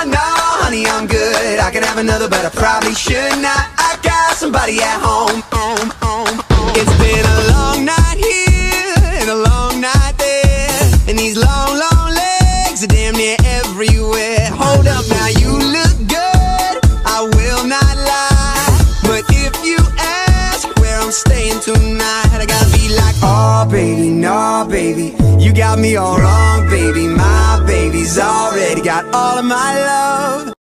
no, honey, I'm good. I could have another, but I probably should not. I got somebody at home. It's been a long night here and a long night there, and these long, long legs are damn near everywhere. Hold up now, you look good, I will not lie, but if you ask where I'm staying tonight, I gotta be like, oh baby, no baby, you got me all wrong, baby. My baby's already got all of my love.